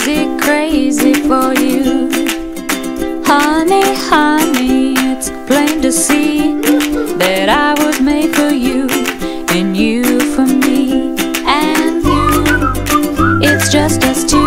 crazy, crazy for you. Honey, honey, it's plain to see that I was made for you, and you for me, and you. It's just us two.